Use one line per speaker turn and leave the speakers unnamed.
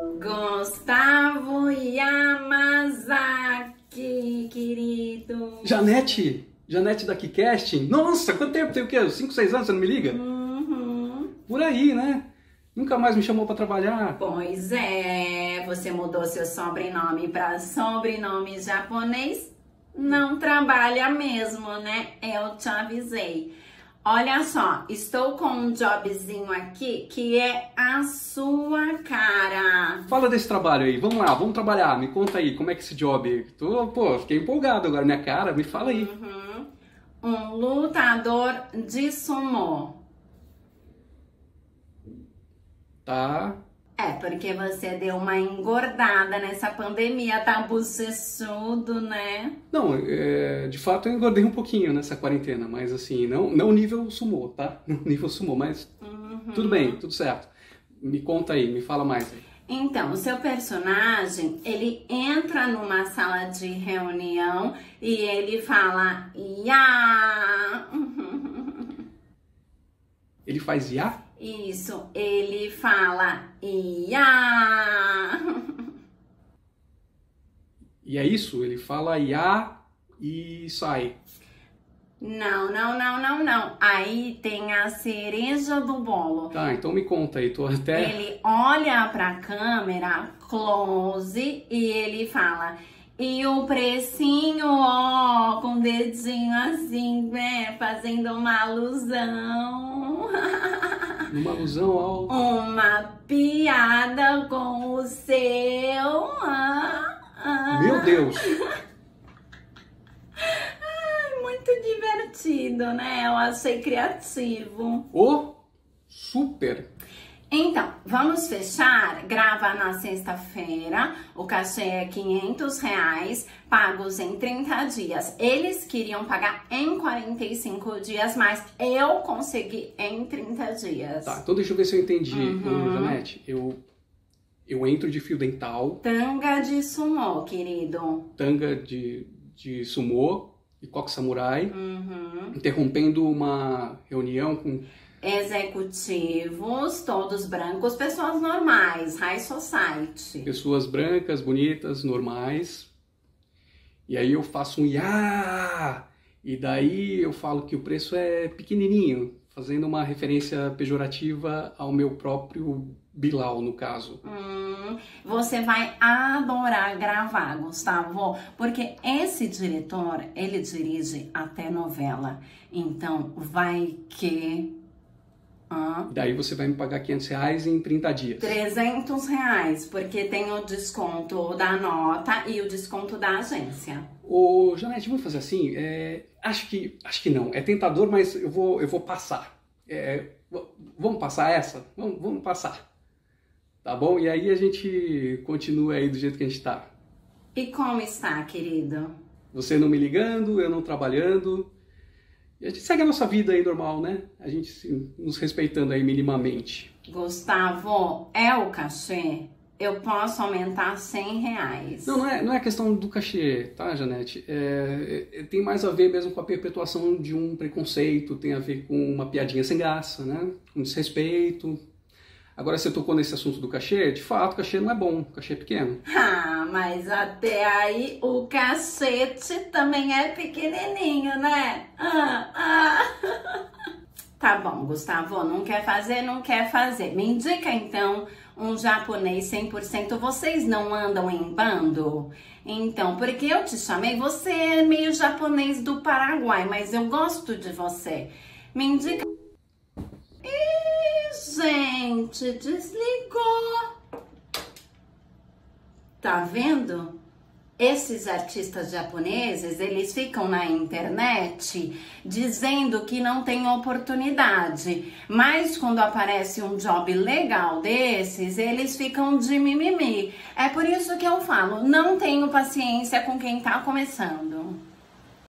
Gustavo Yamazaki, querido.
Janete da KiCasting? Nossa, quanto tempo? Tem o quê? 5, 6 anos, você não me liga? Por aí, né? Nunca mais me chamou pra trabalhar.
Pois é, você mudou seu sobrenome pra sobrenome japonês? Não trabalha mesmo, né? Eu te avisei. Olha só, estou com um jobzinho aqui que é a sua cara.
Fala desse trabalho aí, vamos lá, vamos trabalhar. Me conta aí, como é que é esse job? Fiquei empolgado agora, minha cara, me fala aí.
Um lutador de sumô.
Tá.
É, porque você deu uma engordada nessa pandemia, tá bochechudo, né?
Não, de fato eu engordei um pouquinho nessa quarentena, mas assim, não nível sumô, tá? Não nível sumô, mas tudo bem, tudo certo. Me conta aí, me fala mais aí.
Então, o seu personagem, ele entra numa sala de reunião e ele fala "Ya".
Ele faz IA?
Isso, ele fala "Ya".
E é isso? Ele fala IA e sai.
Não. Aí tem a cereja do bolo.
Tá, então me conta aí, tô até...
Ele olha pra câmera, close, e ele fala... E o precinho, ó, com o dedinho assim, né, fazendo uma alusão.
Uma alusão ao...
Uma piada com o seu...
Meu Deus!
Muito divertido, né? Eu achei criativo.
Super!
Então, vamos fechar, grava na sexta-feira, o cachê é R$500, pagos em 30 dias. Eles queriam pagar em 45 dias, mas eu consegui em 30 dias.
Tá, então deixa eu ver se eu entendi, Janete. Eu entro de fio dental.
Tanga de sumô, querido.
Tanga de sumô e coque samurai. Interrompendo uma reunião com...
Executivos, todos brancos, pessoas normais, high society.
Pessoas brancas, bonitas, normais. E aí eu faço um "Ya!" E daí eu falo que o preço é pequenininho, fazendo uma referência pejorativa ao meu próprio Bilal, no caso.
Você vai adorar gravar, Gustavo, porque esse diretor, ele dirige até novela. Então, vai que...
Daí você vai me pagar R$500 em 30 dias.
R$300, porque tem o desconto da nota e o desconto da agência.
Ô, Janete, vamos fazer assim? Acho que não. É tentador, mas eu vou passar. Vamos passar essa? Vamos passar. Tá bom? E aí a gente continua aí do jeito que a gente tá.
E como está, querido?
Você não me ligando, eu não trabalhando. E a gente segue a nossa vida aí normal, né? A gente nos respeitando aí minimamente.
Gustavo, é o cachê? Eu posso aumentar R$100.
Não é questão do cachê, tá, Janete? Tem mais a ver mesmo com a perpetuação de um preconceito, tem a ver com uma piadinha sem graça, né? Com desrespeito. Agora, você tocou nesse assunto do cachê, de fato, o cachê não é bom, o cachê é pequeno.
Mas até aí o cachete também é pequenininho, né? Tá bom, Gustavo, não quer fazer, não quer fazer. Me indica então um japonês 100%. Vocês não andam em bando? Então, porque eu te chamei, você é meio japonês do Paraguai, mas eu gosto de você. Me indica... Gente, desligou. Tá vendo? Esses artistas japoneses, eles ficam na internet dizendo que não tem oportunidade. Mas quando aparece um job legal desses, eles ficam de mimimi. É por isso que eu falo, não tenho paciência com quem tá começando.